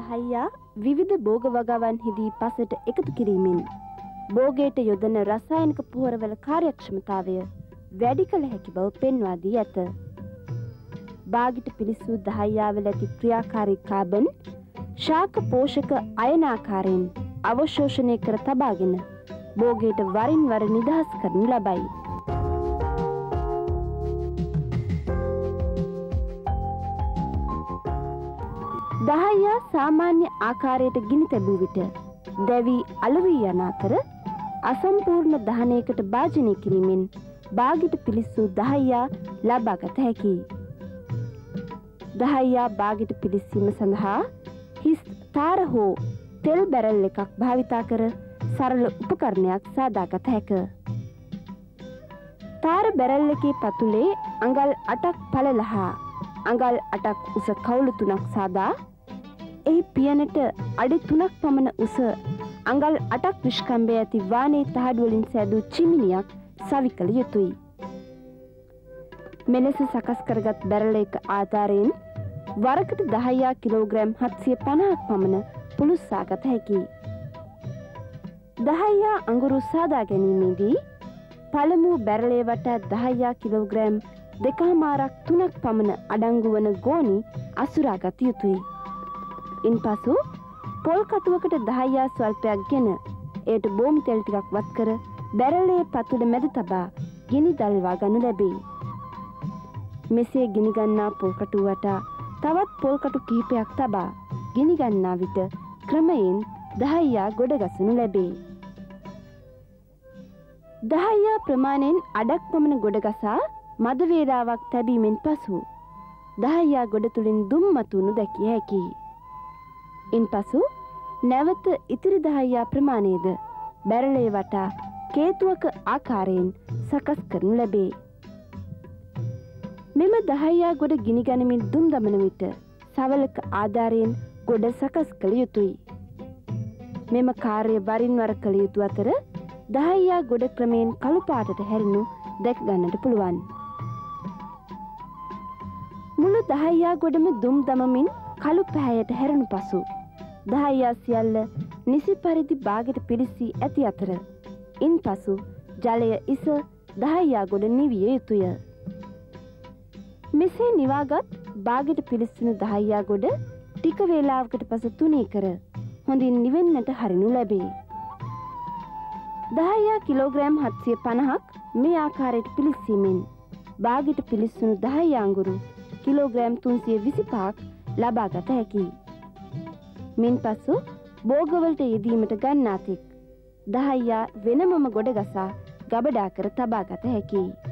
දහයියා විවිධ භෝග වගාවන්හිදී පසට එකතු කිරීමෙන් භෝගයට යොදන රසායනික පොහොරවල කාර්යක්ෂමතාවය වැඩි කළ හැකි බව පෙන්වා දී ඇත. බාගිට පිලිසූ දහයියාවල ඇති ක්‍රියාකාරී කාබන් ශාක පෝෂක අයනාකාරයෙන් අවශෝෂණය කර තබාගෙන භෝගයට වරින් වර නිදහස් කරනු ලබයි. දහයියා සාමාන්‍ය ආකාරයට ගිනි තැබූ විට දැවි අලවී යන අතර අසම්පූර්ණ දහනයකට භාජනය කිරීමෙන් බාගිට පිලිස්සූ දහයියා ලබාගත හැකියි. දහයියා බාගිට පිලිස්සීම සඳහා හිස් තාර හෝ තෙල් බැරල් එකක් භාවිතා කර සරල උපකරණයක් සාදාගත හැක. තාර බැරල් එකේ පතුලේ අඟල් 8ක් පළල හා අඟල් 8ක් උස කවුළු 3ක් සාදා එහි පියනට අඩි 3ක් පමණ උස අඟල් 8ක් විශ්කම්භය ඇති වානේ තහඩු වලින් සෑදූ චිමිනියක් සවි කළ යුතුයි. මෙලෙස සකස් කරගත් බැරල එක ආධාරයෙන් වරකට දහයියා කිලෝග්‍රෑම් 750ක් පමණ පුළුස්සා ගත හැකියි. දහයියා අඟුරු සාදා ගැනීමේදී පළමු බැරලේ වටා දහයියා කිලෝග්‍රෑම් 2.5-3ක් පමණ අඩංගු වන ගෝනි අසුරා ගත යුතුයි. ඉන්පසු පොල් කටුවකට දහයියා ස්වල්පයක් ගෙන එයට බෝමි තෙල් ටිකක් වත් කර බැරලේ පතුල මැද තබා ගිනි දල්වා ගනු ලැබේ. මෙසේ ගිනි ගන්නා පොල් කටුව වටා තවත් පොල් කටු කිහිපයක් තබා ගිනි ගන්නා විට ක්‍රමයෙන් දහයියා ගොඩ ගසනු ලැබේ. දහයියා ප්‍රමාණයෙන් අඩක් පමණ ගොඩ ගසා මද වේලාවක් තැබීමෙන් පසු දහයියා ගොඩ තුලින් දුම් මතුවනු දැකිය හැකියි. ඉන්පසු නැවත ඉතිරි දහයියා ප්‍රමාණයද බැරලේ වටා කේතුවක ආකාරයෙන් සකස් කරනු ලැබේ. මෙම දහයියා ගොඩ ගිනි ගනිමින් දුම් දමන විට සවලක ආධාරයෙන් ගොඩ සකස් කළ යුතුයි. මෙම කාර්ය වරින් වර කළ යුතු අතර දහයියා ගොඩ ක්‍රමයෙන් කළු පාටට හැරෙනු දැක ගන්නට පුළුවන්. මුළු දහයියා ගොඩම දුම් දමමින් කළු පැහැයට හැරුණු පසු දහයියා සියල්ල නිසි පරිදි බාගෙට පිරිසී ඇති අතර ඉන්පසු ජලය ඉස දහයියා ගොඩ නිවිය යුතුය. මෙසේ නිවාගත් බාගෙට පිරිසුණු දහයියා ගොඩ ටික වේලාවකට පසු තුනී කර හොඳින් නිවෙන්නට හරිනු ලැබේ. දහයියා කිලෝග්‍රෑම් 750ක් මේ ආකාරයට පිලිස්සීමෙන් බාගෙට පිලිස්සුණු දහයියා අඟුරු කිලෝග්‍රෑම් 325ක් ලබාගත හැකියි. මින්පසු භෝගවලට යෙදීමට ගන්නා තෙක් දහයියා වෙනමම ගොඩ ගසා ගබඩා කර තබාගත හැකියි.